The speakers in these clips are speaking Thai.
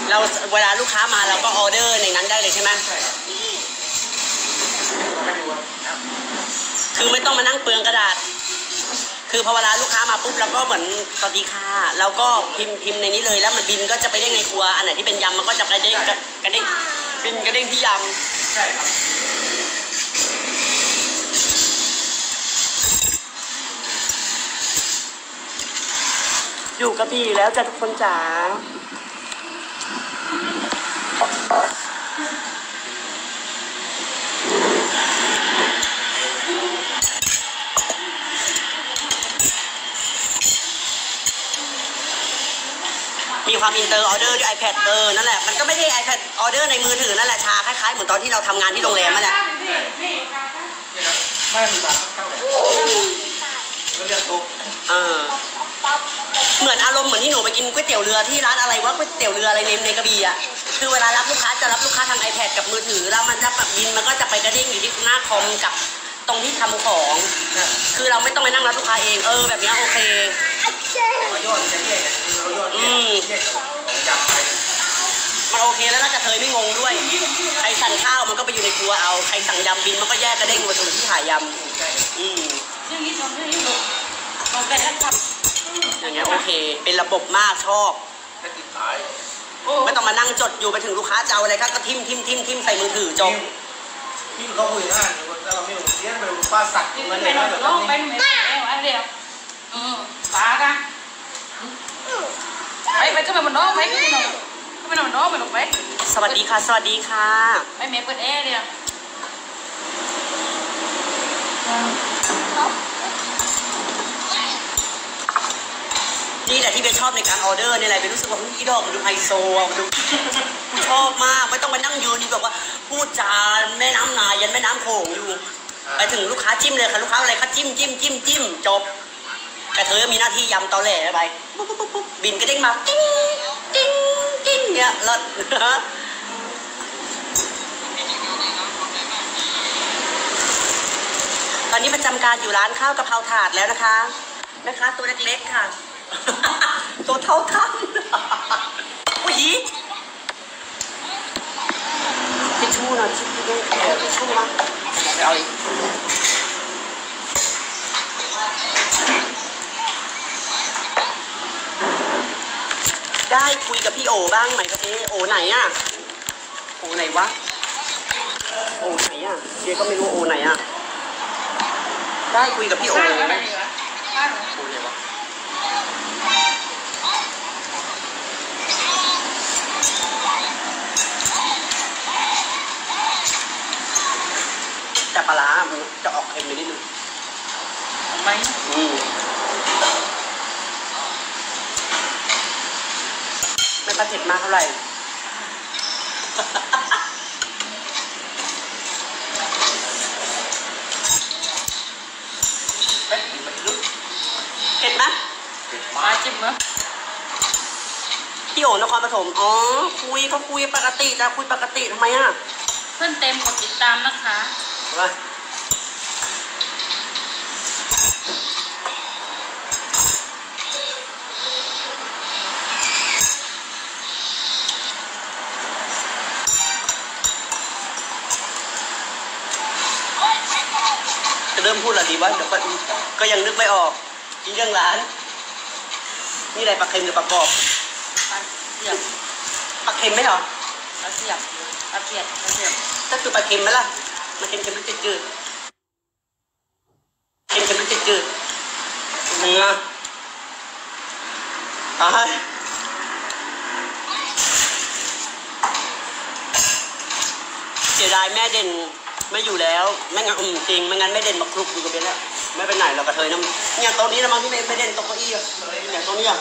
เราเวลาลูกค้ามาเราก็ออเดอร์ในนั้นได้เลยใช่ไหมใช่ครับคือไม่ต้องมานั่งเปลืองกระดาษคือพอเวลาลูกค้ามาปุ๊บเราก็เหมือนสวัสดีค่ะเราก็พิมพ์ในนี้เลยแล้วมันบินก็จะไปได้ในครัวอันไหนที่เป็นยำมันก็จะกระเด้งบินกระเด้งที่ยำใช่ครับอยู่กระบี่แล้วจ้ะทุกคนจ๋ามีความอินเตอร์ออเดอร์ด้วย iPad นั่นแหละมันก็ไม่ได้ iPad ออเดอร์ในมือถือนั่นแหละชาคล้ายๆเหมือนตอนที่เราทำงานที่โรงแรมนั่นแหละไม่มีบาทเท่าไหร่ก็เรียกตุ๊กเหมือนอารมณ์เหมือนที่หนูไปกินก๋วยเตี๋ยวเรือที่ร้านอะไรว่าก๋วยเตี๋ยวเรืออะไรในกระบี่อ่ะคือเวลารับลูกค้าจะรับลูกค้าทาง iPad กับมือถือแล้วมันจะแบบบินมันก็จะไปกระดิ่งอยู่ที่หน้าคอมกับตรงที่ทำของคือเราไม่ต้องไปนั่งรับลูกค้าเองแบบนี้โอเคมันโอเคแล้วน่าจะเคยไม่งงด้วยใครสั่งข้าวมันก็ไปอยู่ในครัวเอาใครสั่งยำบินมันก็แยกกระเด้งมาถึงที่ขายยำอย่างเงี้ยโอเคเป็นระบบมากชอบไม่ต้องมานั่งจดอยู่ไปถึงลูกค้าจะเอาอะไรก็ทิมใส่มือถือจบพี่เขาคุยง่ายแต่เราไม่รู้เสียงไปป้าสักมันเลยแบบนี้ไปไหนอันเดียวป้ากันไปก็ไปมันน้องไปก็ไปนอนน้องไปหลบไปสวัสดีค่ะสวัสดีค่ะไปเมย์เปิดแอร์เดียวนี่แหละที่เบนชอบในการออเดอร์นี่แหละเบนรู้สึกว่าพี่ดอกมันดูไฮโซมันดูชอบมากไม่ต้องมานั่งยืนนี่แบบว่าพูดจาแม่น้ำนายันแม่น้ำโขงอยู่ไปถึงลูกค้าจิ้มเลยค่ะลูกค้าอะไรเขาจิ้มจบแต่เธอมีหน้าที่ยำตอแหลไปบินก็เด้งมากิ้งเนี่ยเลิศตอนนี้ประจำการอยู่ร้านข้าวกะเพราถาดแล้วนะคะตัวเล็กๆค่ะตัวเท่าท่านผู้หญิงทิชชู่นะทิชชู่นะเอาอีกได้คุยกับพี่โอบ้างไหมครับพี่โอไหนอ่ะโอไหนวะโอไหนอ่ะเจ๊ก็ไม่รู้โอไหนอ่ะได้คุยกับพี่โอไหมแต่ปลาร้ามันจะออกเค็มไปนิดนึงไหมไม่ประเผ็ดมากเท่าไหร่เผ็ดไหมมาจิ้มไหมพี่โอนครปฐมคุยเขาคุยปกติแต่คุยปกติทำไมอ่ะเพื่อนเต็มกดติดตามนะคะจะเริ่มพูดอะไรดีวะเดี๋ยวก็ยังนึกไม่ออกอีเรื่องร้านนี่อะไรปลาเค็มหรือปลากรอบปลาเค็มไหมหรอปลาเสียบก็คือปลาเค็มไหมล่ะมันเค็มหรือจืดเค็มหรือจืดเนื้อเสียดายแม่เด่นไม่อยู่แล้วไม่งั้นจริงไม่งั้นไม่เด่นมาคลุกอยู่กับเบนแล้วไม่ไปไหนเรากระเทยน้ำอย่างตรงนี้นะมั้งที่ไม่เด่นตรงเก้าอี้อย่างตรงนี้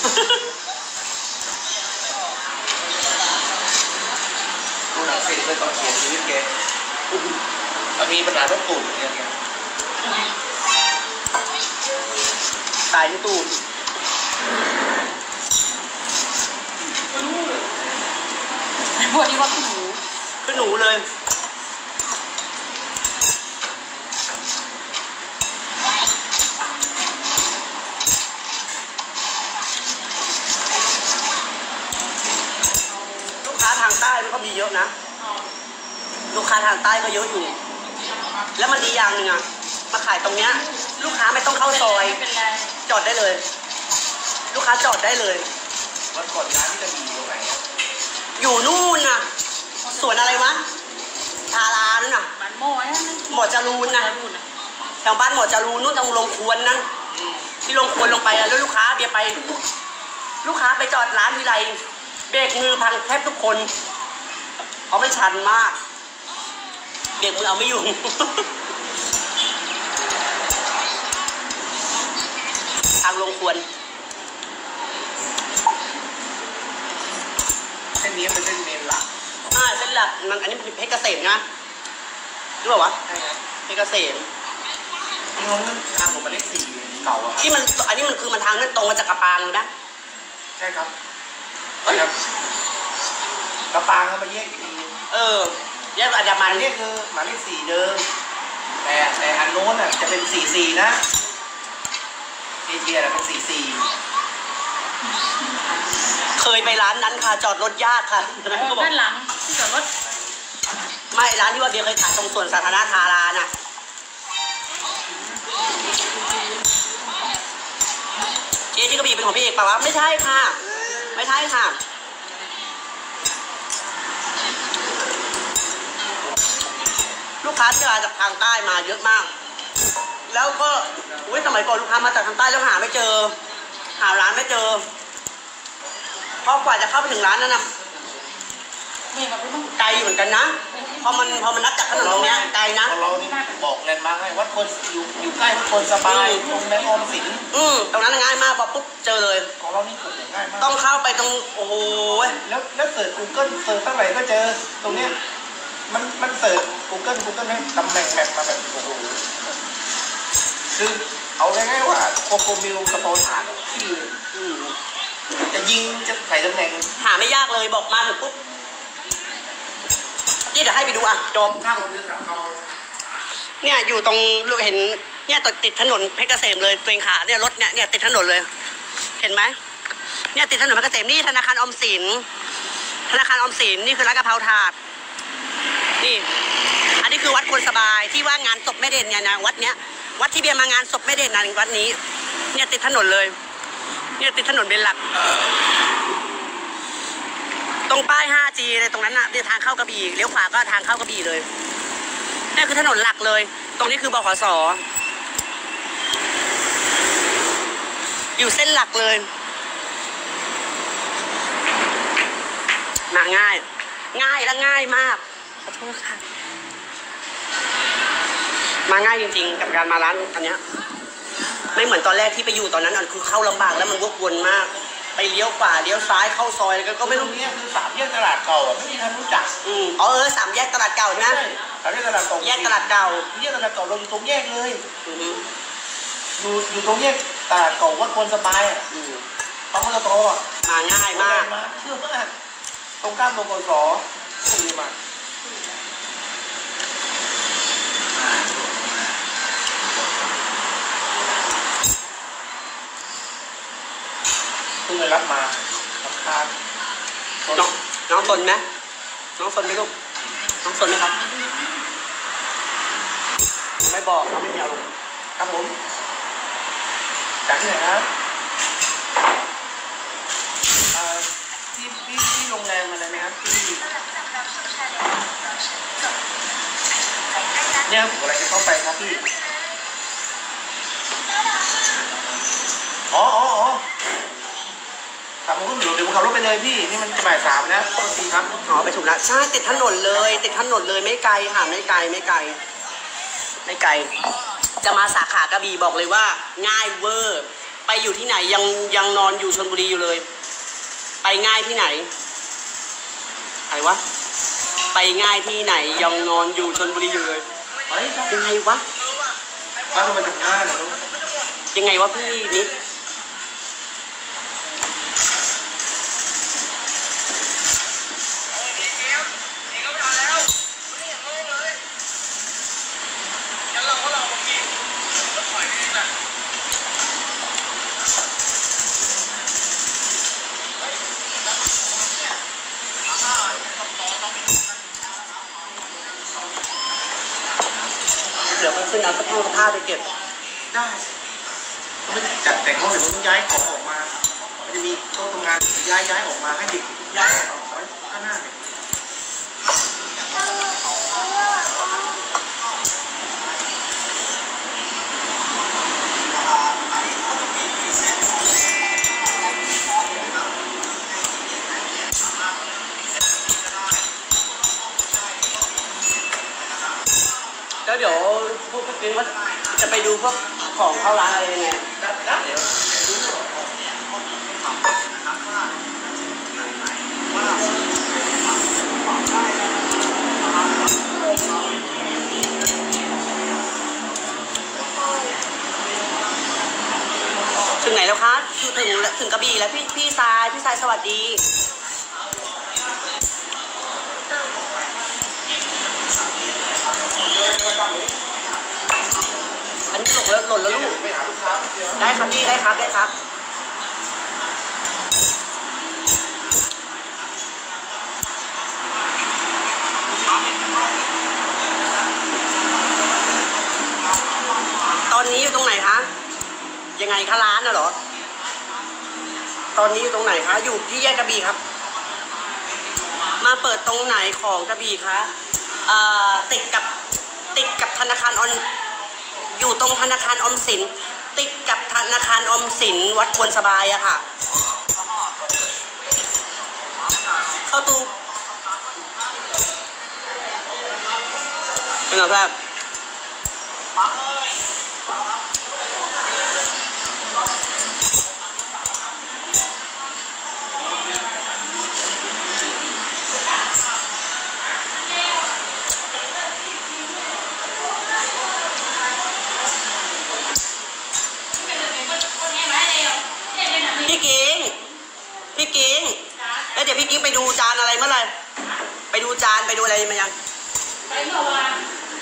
ดูหนังสือไปก่อนเขียนชีวิตแกมีปัญหาต้องตูดเนี่ยตายที่ตูดพวกนี้ว่าขึ้นหนูเลยเยอะนะลูกค้าทางใต้ก็เยอะอยู่แล้วมันดีอย่างหนึ่งอะมาขายตรงเนี้ยลูกค้าไม่ต้องเข้าซอยไม่เป็นไรจอดได้เลย ลูกค้าจอดได้เลยวันก่อนร้านที่จะมีตรงไหนอะอยู่นู่นน่ะสวนอะไรวะทารานั่นน่ะมันโม่นะหมอจรูนน่ะรุ่นนะแถวบ้านหมอจรูนนู่นตรงลงควรนั่นที่ลงควรลงไปอะแล้วลูกค้าเบียร์ไป ลูกค้าไปจอดร้านวิไลเบรกมือพังแทบทุกคนเพราะมันชันมากเบรกมือเอาไม่อยู่ ทางลงควรเส้นนี้เป็นเส้นเมนหลักเส้นหลักมันอันนี้เป็นเพชรเกษมนะรู้ป่าววะใช่ครับเพชรเกษมนี่มันทางผมมาเลขสี่เก่าอะครับที่มันอันนี้มันคือมันทางนั่นตรงมาจากกระปางเลยนะใช่ครับครับกระปางเขามาแยกอีกทีแยกอันดามัอันนนี้คือหมายเลขสี่เดิมแต่อันโน้นอ่ะจะเป็น44นะเอเชียน่ะเป็น44 เคยไปร้านนั้นค่ะจอดรถยากค่ะใช่ไหมเขาบอกด้านหลังที่จอดรถไม่ร้านที่ว่าเบียร์เคยขายตรงสวนสาธารณะทาราน่ะเจ๊ที่กระบี่เป็นของพี่เอกเปล่าวะไม่ใช่ค่ะ ไม่ใช่ค่ะ ลูกค้าที่มาจากทางใต้มาเยอะมาก แล้วก็สมัยก่อนลูกค้ามาจากทางใต้แล้วหาไม่เจอ หาร้านไม่เจอเพราะกว่าจะเข้าไปถึงร้านนั้นนะนี่กับพี่มึงไกลอยู่เหมือนกันนะพอมันนับจากถนนตรงเนี้ยไกลนะของเรานี่บอกแลนด์มาร์คให้วัดคนอยู่ใกล้วัดคนสบายตรงแบงก์ออมสินตรงนั้นง่ายมากพอปุ๊บเจอเลยของเรานี่ปลูกง่ายมากต้องเข้าไปตรงโอ้โหแล้วเสิร์ช Google เสิร์ชเท่าไหร่ก็เจอตรงเนี้ยมันเสิร์ช Google ให้ตำแหน่งแมปมาแบบโอ้โหคือเอาง่ายๆว่าโคโคมิลสโตฐานที่จะยิงจะใส่ตำแหน่งหาไม่ยากเลยบอกมาถึงปุ๊บนี่เดี๋ยวให้ไปดูอ่ะจบข้างของเรือสามเขาเนี่ยอยู่ตรงเห็นเนี่ยติดถนนเพชรเกษมเลยตัวเองขาเนี่ยรถเนี่ยติดถนนเลย เห็นไหมเนี่ยติดถนนเพชรเกษมนี่ธนาคารออมสินนี่คือร้านกะเพราถาดนี่อันนี้คือวัดคนสบายที่ว่างานศพแม่เด่นเนี่ยนะวัดเนี้ยวัดที่เบียร์มางานศพแม่เด่นนะวัดนี้เนี่ยติดถนนเลยเนี่ยติดถนนเป็นหลักตรงป้าย 5G เลยตรงนั้นน่ะทางเข้ากระบี่เลี้ยวขวาก็ทางเข้ากระบี่เลยนี่คือถนนหลักเลยตรงนี้คือบขส.อยู่เส้นหลักเลยมาง่ายและง่ายมากขอโทษค่ะมาง่ายจริงๆกับการมาร้านอันเนี้ยไม่เหมือนตอนแรกที่ไปอยู่ตอนนั้นคือเข้าลำบากแล้วมันวกวนมากไปเลี้ยวขวาเลี้ยวซ้ายเข้าซอยก็ไม่ตรรู้งนี้คือ3 แยกตลาดเก่าไม่มีใครรู้จักสามแยกตลาดเก่าใช่ไหม 3 แยกตลาดเก่าแยกตลาดเก่าแยกตลาดเก่าเราอยู่ตรงแยกเลยอยู่ตรงแยกตลาดเก่าวัดคนสบายอ่ะต้องมาโตอ่ะมาง่ายมากเชื่อมากตรงข้ามบกสดีมากเพิ่งไปรับมาราคาน้องสนไหมน้องสนไหมลูกน้องสนไหมครับไม่บอกเราไม่มีอารมณ์ครับผมจากที่ไหนครับที่โรงแรมอะไรไหมครับที่เนี่ยผมอะไรจะเข้าไปครับพี่อ๋อขับรถเดี๋ยวผมขับรถไปเลยพี่นี่มันจะบ่าย3นะปกติครับไปถูกแล้วใช่ติดถนนเลยไม่ไกลค่ะไม่ไกลจะมาสาขากระบี่บอกเลยว่าง่ายเวอร์ไปอยู่ที่ไหนยังนอนอยู่ชลบุรีอยู่เลยไปง่ายที่ไหนอะไรวะไปง่ายที่ไหนยังนอนอยู่ชลบุรีอยู่เลยยังไงวะบ้านมันถึงง่ายเหรอลูกยังไงวะพี่นิดขึ้นเอาสะพงสะผ้าไปเก็บได้ไม่จัดแต่งห้องเดี๋ยวต้องย้ายของออกมามันจะมีโต๊ะทำงานย้ายออกมาให้เด็กย้ายออกไว้ข้างหน้าเนี่ยแล้วเดี๋ยวพวกพี่ว่าจะไปดูพวกของเข้าร้านอะไรยังไงเดี๋ยวถึงไหนแล้วคะถึงกระบี่แล้วพี่ทรายสวัสดีอันนี้ตกแล้วหล่นแล้วลูกได้ครับพี่ได้ครับตอนนี้อยู่ตรงไหนคะยังไงคะร้านน่ะเหรอตอนนี้อยู่ตรงไหนคะอยู่ที่แยกกระบี่ครับมาเปิดตรงไหนของกระบี่คะติดกับธนาคารอยู่ตรงธนาคารออมสินติดกับธนาคารออมสินวัดควรสบายอะค่ะเข้าตูเป็นไงครับพี่กิ้งแล้วเดี๋ยวพี่กิ้งไปดูจานอะไรเมื่อไหร่ไปดูจานไปดูอะไรมายังไปเมื่อวาน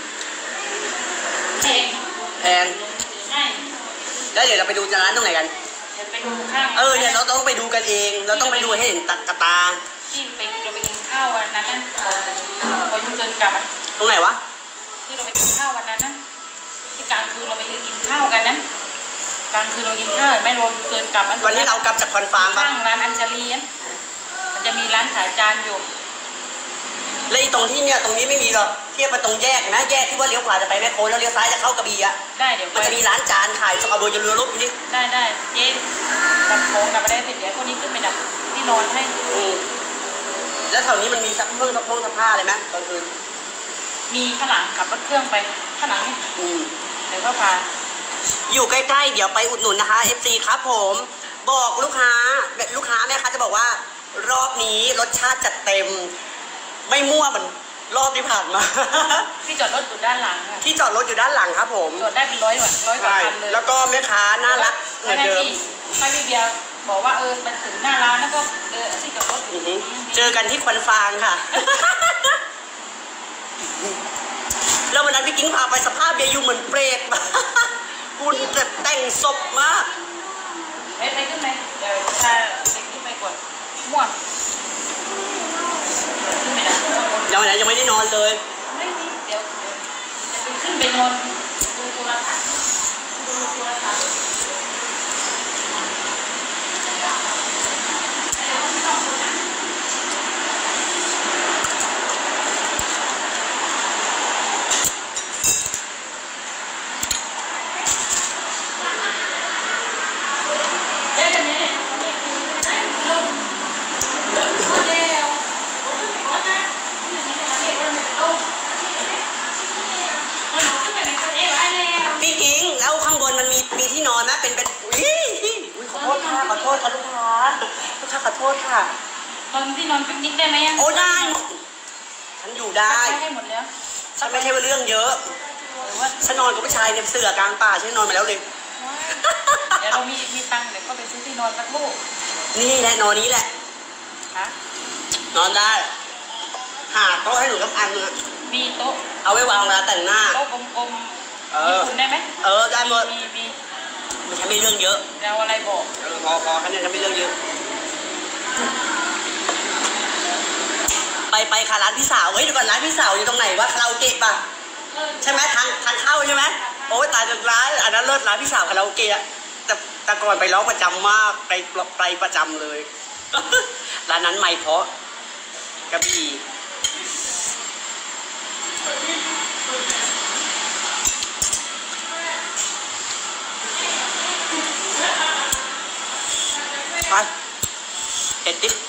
แพงใช่แล้วเดี๋ยวเราไปดูร้านตรงไหนกันเดี๋ยวไปดูข้างเนี่ยเราต้องไปดูกันเองเราต้องไปดูให้เห็นกระตาที่เราไปกินข้าววันนั้นนะพอยุ่งเกินกลับตรงไหนวะที่เราไปกินข้าววันนั้นนะที่กลางคืนเราไปกินข้าวกันนะกลางคืนเรากินข้าวไม่รวมเกินกลับวันนี้เรากลับจากคอนฟาร์มข้างร้านอัญชลีมันจะมีร้านขายจานอยู่เลยตรงที่เนี่ยตรงนี้ไม่มีหรอกเทียบไปตรงแยกนะแยกที่ว่าเลี้ยวขวาจะไปแม่โคแล้วเลี้ยวซ้ายจะเข้ากระบี่อะได้เดี๋ยวมันจะมีร้านจานขายสกอร์โบจะเรือรบนี่ได้เจ๊ดับโค้งกลับมาได้เสร็จเดี๋ยวพวกนี้ขึ้นไปดับที่นอนให้แล้วแถวนี้มันมีซักเครื่องซักผ้าอะไรไหมตอนคืนมีข้างหลังขับรถเครื่องไปข้างหลังเดี๋ยวเขาพาอยู่ใกล้ๆเดี๋ยวไปอุดหนุนนะคะ FC ครับผมบอกลูกค้าแม่ค้าจะบอกว่ารอบนี้รสชาติจัดเต็มไม่มั่วเหมือนรอบที่ผ่านมาที่จอดรถอยู่ด้านหลังที่จอดรถอยู่ด้านหลังครับผมจอดได้เป็นร้อยกว่าคันเลยแล้วก็แม่ค้าน่ารักเหมือนเดิมพี่เบียร์บอกว่ามันถึงหน้าร้านแล้วก็ที่จอดรถเจอกันที่ควันฟางค่ะแล้ววันนั้นพี่กิ้งพาไปสภาพเบียร์อยู่เหมือนเปรตคุณแต่งศพมากไปขึ้นไหมเดี๋ยวพาเด็กขึ้นไปก่อนม่วงขึ้นไปนะยังไม่ได้นอนเลยไม่มีเดี๋ยวจะไปขึ้นไปนอนดูโทรทัศน์มีที่นอนนะเป็นขอโทษค่ะลูกค้าขอโทษค่ะตอนที่นอนปิกนิกได้ไหมโอ้ได้ฉันอยู่ได้ให้หมดแล้วฉันไม่ใช่ว่าเรื่องเยอะฉันนอนกับผู้ชายในเสื่อกลางป่าฉันนอนมาแล้วเลยเดี๋ยวเรามีตังค์เดี๋ยวก็ไปซื้อที่นอนสักลูกนี่แหละนอนนี้แหละนอนได้หาโต๊ะให้หนูสักอันนึงมีโต๊ะเอาไว้วางเวลาแต่งหน้าโต๊ะกลมๆคุณได้ไหมได้หมดมีฉันไม่เรื่องเยอะแล้วอะไรบอกพอแค่นี้ฉันไม่เรื่องเยอะไปค่ะร้านพี่สาวเฮ้ยเดี๋ยวก่อนร้านพี่สาวอยู่ตรงไหนวะคาราโอเกะป่ะใช่ไหมทางเข้าใช่ไหมโอ้ยตายจนร้านอันนั้นเลิศร้านพี่สาวคาราโอเกะแต่ก่อนไปร้องประจำมากไปประจำเลย ร้านนั้นไม่เพราะกระบี่ไปเด็ดดิ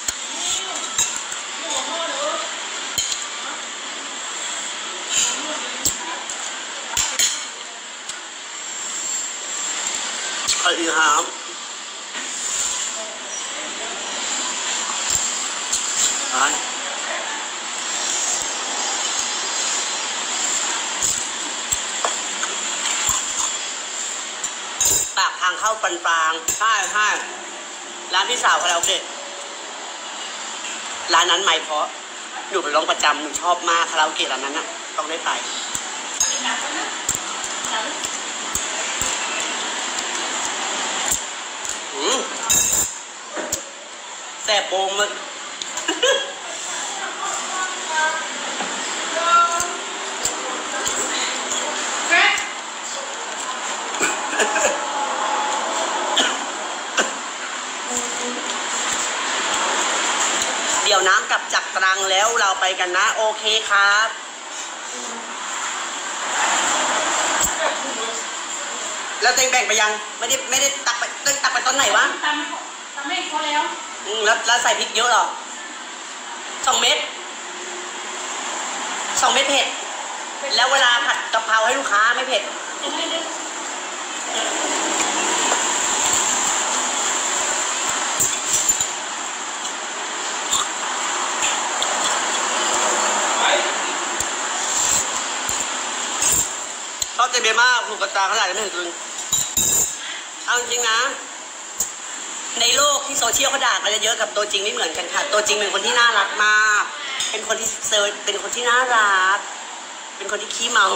เอาอีกครับปากทางเข้าปันปางใช่ร้านพี่สาวคาราโอเกะร้านนั้นไม่เพราะหนูไปร้องประจำหนูชอบมากคาราโอเกะร้านนั้นน่ะต้องได้ไปแซ่บโปงมันเดี๋ยวน้ำกลับจากตรังแล้วเราไปกันนะโอเคครับแล้วเต็งแบ่งไปยังไม่ได้ตักไปตอนไหนวะทำให้เขาแล้วแล้วใส่พริกเยอะหรอ2 เม็ดเผ็ดแล้วเวลาผัดกะเพราให้ลูกค้าไม่เผ็ดชอบเจเบมากถูกกระจายขนาดนี้ไม่ถึงเอาจริงนะในโลกที่โซเชียลเขาด่ากันเยอะกับตัวจริงไม่เหมือนกันค่ะตัวจริงเป็นคนที่น่ารักมากเป็นคนที่เป็นคนที่น่ารักเป็นคนที่ขี้เมา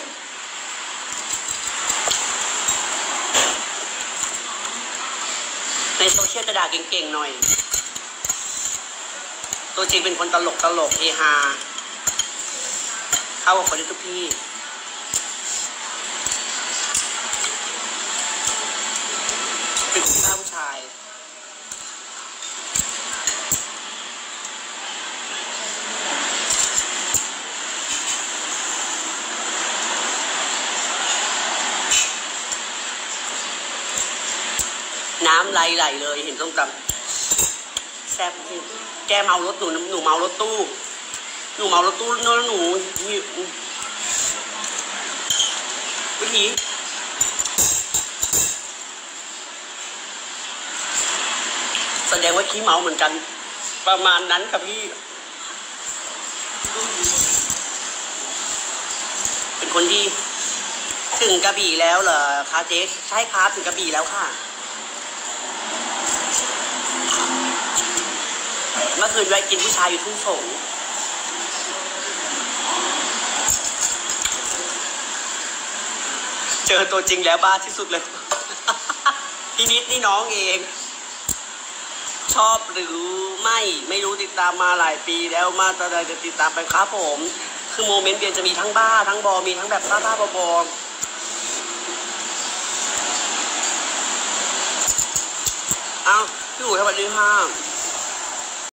ในโซเชียลจะด่าเก่งๆหน่อยตัวจริงเป็นคนตลกเฮฮาเข้ากับคนที่ทุกที่เป็นผู้ชายน้ำไหลเลยเห็นส้มตำแซ่บจริงแกเมารถหนูเมารถตู้แล้วหนูวิธีแสดงว่าขี้เมาเหมือนกันประมาณนั้นกับพี่เป็นคนที่ถึงกระบี่แล้วเหรอคะเจ๊ใช่ครับถึงกระบี่แล้วค่ะเมื่อคืนไปกินผู้ชายอยู่ทุ่งสงเจอตัวจริงแล้วบ้าที่สุดเลย พี่นิดนี่น้องเองชอบหรือไม่รู้ติดตามมาหลายปีแล้วมาตอนใดจะติดตามไปครับผมคือโมเมนต์เบียนจะมีทั้งบ้าทั้งบอมีทั้งแบบบ้าบออ้าวพี่อู๋สวัสดีค่ะ